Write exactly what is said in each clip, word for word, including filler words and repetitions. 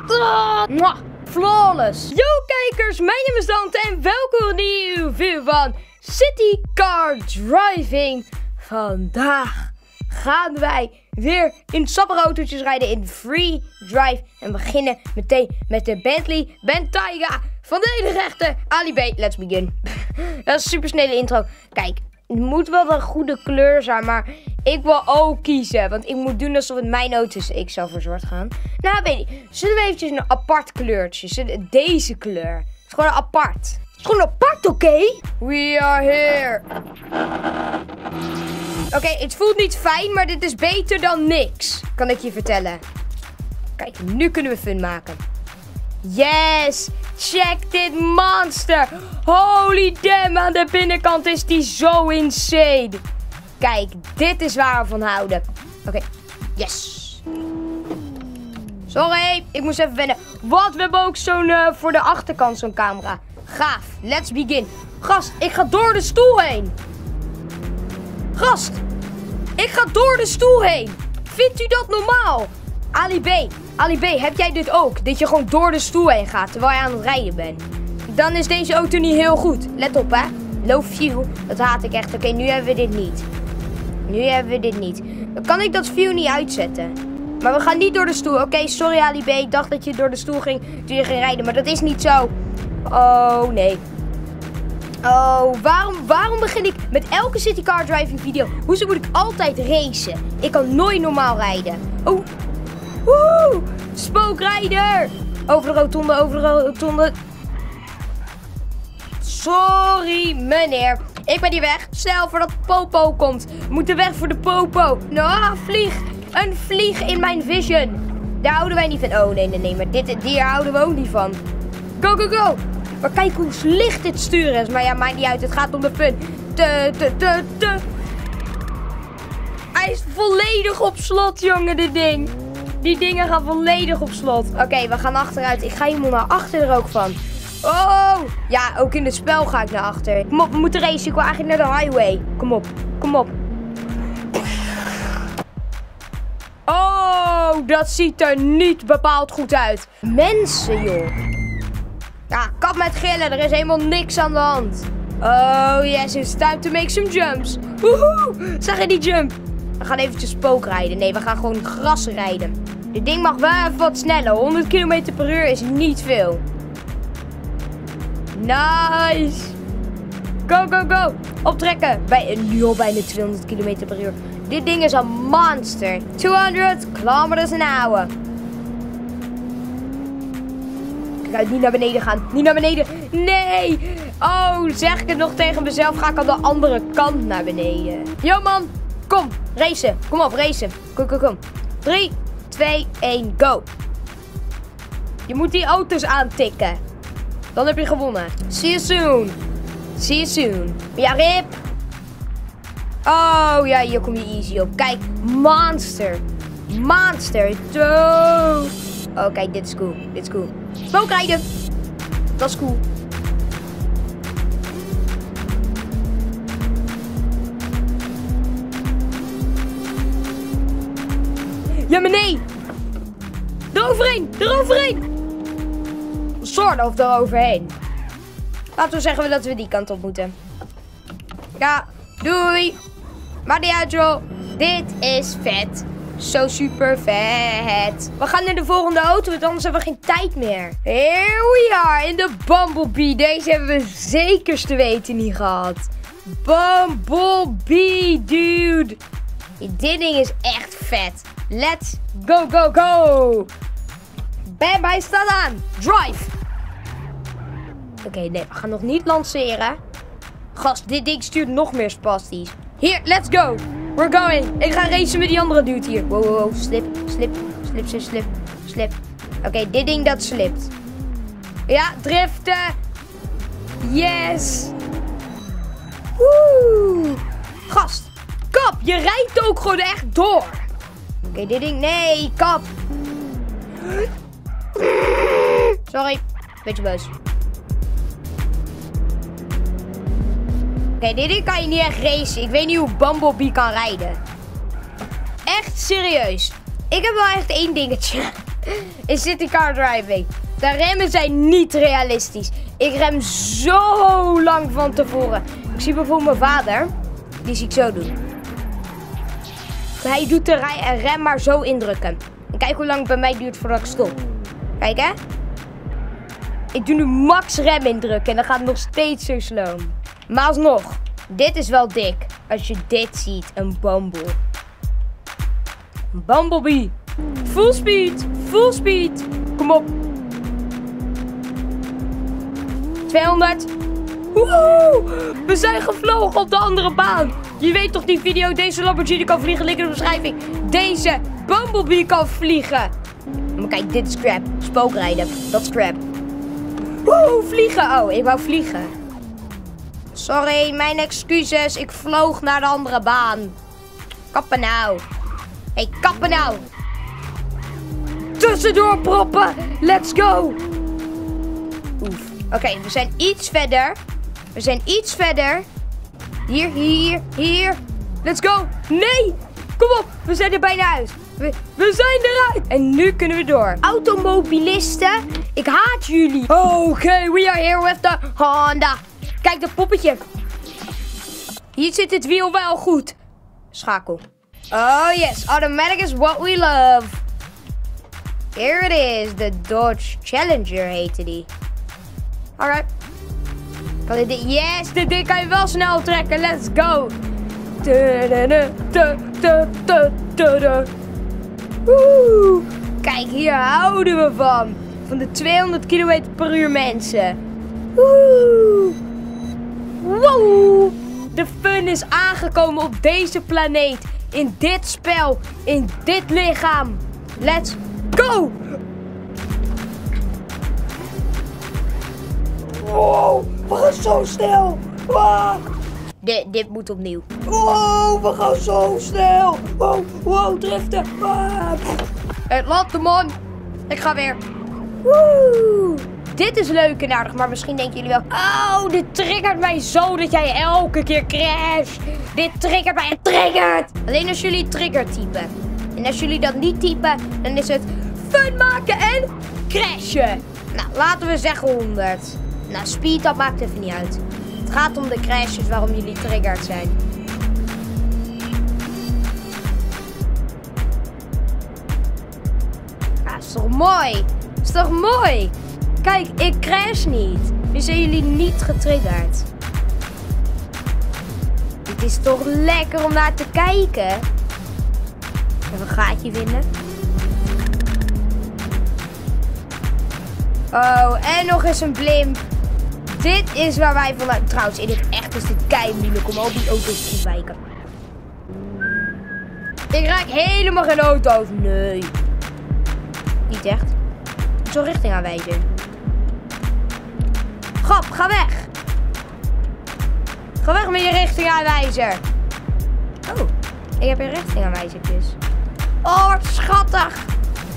Mwah. Flawless. Yo kijkers, mijn naam is Dante en welkom bij een nieuwe video van City Car Driving. Vandaag gaan wij weer in sappige autootjes rijden in Free Drive. En beginnen meteen met de Bentley Bentayga van de hele rechte Ali B. Let's begin. Dat is een super snelle intro. Kijk, het moet wel een goede kleur zijn, maar ik wil ook kiezen. Want ik moet doen alsof het mijn auto is. Ik zal voor zwart gaan. Nou, weet ik. Zullen we eventjes een apart kleurtje? Zullen deze kleur. Het is gewoon apart. Het is gewoon apart, oké? Okay? We are here. Oké, okay, het voelt niet fijn, maar dit is beter dan niks. Kan ik je vertellen. Kijk, nu kunnen we fun maken. Yes! Check dit monster! Holy damn, aan de binnenkant is die zo insane. Kijk, dit is waar we van houden. Oké, okay. Yes. Sorry, ik moest even wennen. Wat, we hebben ook zo'n uh, voor de achterkant zo'n camera. Gaaf, let's begin. Gast, ik ga door de stoel heen. Gast, ik ga door de stoel heen. Vindt u dat normaal? Ali B, Ali B, heb jij dit ook? Dat je gewoon door de stoel heen gaat terwijl je aan het rijden bent. Dan is deze auto niet heel goed. Let op, hè. Low view, dat haat ik echt. Oké, okay, nu hebben we dit niet. Nu hebben we dit niet. Dan kan ik dat view niet uitzetten. Maar we gaan niet door de stoel. Oké, okay, sorry Ali B. Ik dacht dat je door de stoel ging toen je ging rijden. Maar dat is niet zo. Oh, nee. Oh, waarom, waarom begin ik met elke City Car Driving video? Hoezo moet ik altijd racen? Ik kan nooit normaal rijden. Oh. Woe! Spookrijder! Over de rotonde, over de rotonde. Sorry, meneer. Ik ben hier weg. Snel voordat Popo komt. We moeten weg voor de Popo. Nou, vlieg. Een vlieg in mijn vision. Daar houden wij niet van. Oh, nee, nee, nee. Maar dit, hier houden we ook niet van. Go, go, go. Maar kijk hoe licht dit sturen is. Maar ja, maakt niet uit. Het gaat om de fun. Te, te, te, te. Hij is volledig op slot, jongen, dit ding. Die dingen gaan volledig op slot. Oké, okay, we gaan achteruit. Ik ga helemaal naar achter er ook van. Oh! Ja, ook in het spel ga ik naar achter. Kom op, we moeten racen. Ik wil eigenlijk naar de highway. Kom op, kom op. Oh, dat ziet er niet bepaald goed uit. Mensen, joh. Ja, kap met gillen. Er is helemaal niks aan de hand. Oh, yes, it's time to make some jumps. Woehoe! Zag je die jump? We gaan eventjes spookrijden. Nee, we gaan gewoon gras rijden. Dit ding mag wel even wat sneller. honderd kilometer per uur is niet veel. Nice. Go, go, go. Optrekken. Bij, nu al bijna tweehonderd kilometer per uur. Dit ding is een monster. tweehonderd kilometers per uur. Ik ga niet naar beneden gaan. Niet naar beneden. Nee. Oh, zeg ik het nog tegen mezelf. Ga ik aan de andere kant naar beneden. Yo, man. Kom, racen. Kom op, racen. Kom, kom, kom. drie, twee, één, go. Je moet die auto's aantikken. Dan heb je gewonnen. See you soon. See you soon. Ja, rip. Oh, ja, hier kom je easy op. Kijk, monster. Monster. Oh, oh kijk, dit is cool. Dit is cool. Spookrijden. Dat is cool. Ja, maar nee! Eroverheen! Eroverheen! Soort of eroverheen. Laten we zeggen dat we die kant op moeten. Ja, doei! Maar die uit, joh. Dit is vet. Zo super vet. We gaan naar de volgende auto, want anders hebben we geen tijd meer. Here we are in de Bumblebee. Deze hebben we zeker te weten niet gehad. Bumblebee, dude. Dit ding is echt vet. Let's go, go, go. Bam, hij staat aan. Drive. Oké, okay, nee, we gaan nog niet lanceren. Gast, dit ding stuurt nog meer spastisch. Hier, let's go. We're going. Ik ga racen met die andere dude hier. Wow, wow, wow. Slip, slip, slip, slip, slip, slip. Oké, okay, dit ding dat slipt. Ja, driften. Yes. Woe. Gast, kap, je rijdt ook gewoon echt door. Oké, okay, dit ding, nee, kap. Sorry, beetje boos. Oké, okay, dit ding kan je niet echt racen. Ik weet niet hoe Bumblebee kan rijden. Echt serieus. Ik heb wel echt één dingetje. is city car driving. De remmen zijn niet realistisch. Ik rem zo lang van tevoren. Ik zie bijvoorbeeld mijn vader. Die zie ik zo doen. Hij doet de rij en rem maar zo indrukken. En kijk hoe lang het bij mij duurt voordat ik stop. Kijk hè. Ik doe nu max rem indrukken en dan gaat het nog steeds zo slow. Maar alsnog, dit is wel dik. Als je dit ziet, een bumble. Een bumblebee. Full speed, full speed. Kom op. tweehonderd. Woehoe! We zijn gevlogen op de andere baan. Je weet toch die video, deze Lamborghini kan vliegen, link in de beschrijving. Deze Bumblebee kan vliegen. Maar kijk, dit is crap. Spookrijden, dat is crap. Woehoe, vliegen. Oh, ik wou vliegen. Sorry, mijn excuses. Ik vloog naar de andere baan. Kappen nou. Hé, hey, kappen nou. Tussendoor proppen. Let's go. Oef. Oké, okay, we zijn iets verder. We zijn iets verder. Hier, hier, hier. Let's go. Nee. Kom op. We zijn er bijna uit. We, we zijn eruit. En nu kunnen we door. Automobilisten. Ik haat jullie. Oké, okay, we are here with the Honda. Kijk, dat poppetje. Hier zit het wiel wel goed. Schakel. Oh yes, automatic is what we love. Here it is. De Dodge Challenger heette die. Alright. Kan dit, yes, dit ding kan je wel snel trekken. Let's go. Woe. Kijk, hier houden we van. Van de tweehonderd kilometer per uur mensen. Woe. Wow. De fun is aangekomen op deze planeet. In dit spel. In dit lichaam. Let's go. Wow, we gaan zo snel. Wow. Dit, dit moet opnieuw. Wow, we gaan zo snel. Wow, wow, driften. Wow. Het laat de man. Ik ga weer. Woe. Dit is leuk en aardig, maar misschien denken jullie wel... Oh, dit triggert mij zo dat jij elke keer crasht. Dit triggert mij. Het triggert. Alleen als jullie trigger typen. En als jullie dat niet typen, dan is het fun maken en crashen. Nou, laten we zeggen honderd. Nou, speed, dat maakt even niet uit. Het gaat om de crashes waarom jullie triggerd zijn. Ah, is toch mooi? Is toch mooi? Kijk, ik crash niet. Nu zijn jullie niet getriggerd. Dit is toch lekker om naar te kijken? Even een gaatje vinden. Oh, en nog eens een blimp. Dit is waar wij vanuit... Trouwens, in het echt is dit kei moeilijk om al die auto's te ontwijken. Ik raak helemaal geen auto's. Nee. Niet echt. Zo'n richtingaanwijzer. Grap, ga weg. Ga weg met je richtingaanwijzer. Oh, ik heb een richtingaanwijzertjes. Oh, wat schattig.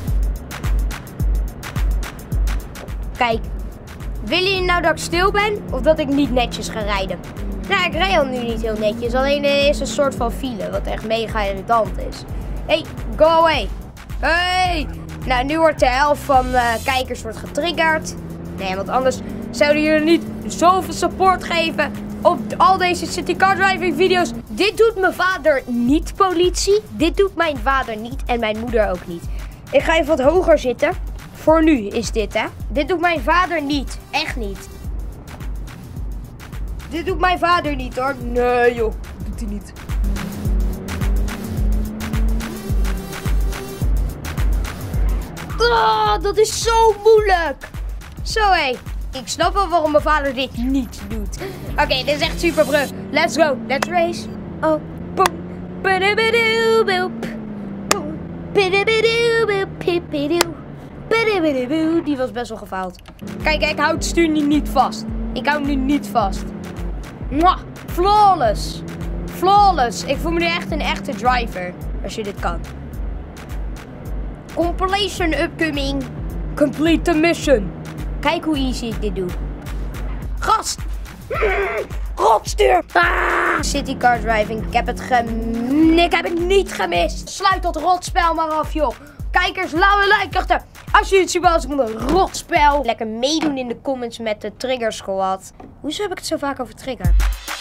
Kijk. Willen jullie nou dat ik stil ben? Of dat ik niet netjes ga rijden? Nou, ik rij al nu niet heel netjes. Alleen er is een soort van file. Wat echt mega irritant is. Hey, go away. Hey. Nou, nu wordt de helft van uh, kijkers wordt getriggerd. Nee, want anders zouden jullie niet zoveel support geven op al deze city car driving video's. Dit doet mijn vader niet, politie. Dit doet mijn vader niet en mijn moeder ook niet. Ik ga even wat hoger zitten. Voor nu is dit, hè. Dit doet mijn vader niet. Echt niet. Dit doet mijn vader niet, hoor. Nee, joh. Dat doet hij niet. Oh, dat is zo moeilijk. Zo, hé. Hey. Ik snap wel waarom mijn vader dit niet doet. Oké, okay, dit is echt super brug. Let's go. Let's race. Oh, boom. Bidibidoo, boop. Boom. Bidibidoo, boop. Pipidoo. Die was best wel gefaald. Kijk, ik hou het stuur nu niet vast. Ik hou nu niet vast. Mwah, flawless. Flawless. Ik voel me nu echt een echte driver. Als je dit kan. Completion upcoming. Complete the mission. Kijk hoe easy ik dit doe. Gast. Rotstuur. Ah, city car driving. Ik heb het gem... Ik heb het niet gemist. Sluit dat rotspel maar af, joh. Kijkers, laat een like achter. Als jullie het super als ik vond een rotspel. Lekker meedoen in de comments met de Trigger Squad. Hoezo heb ik het zo vaak over Trigger?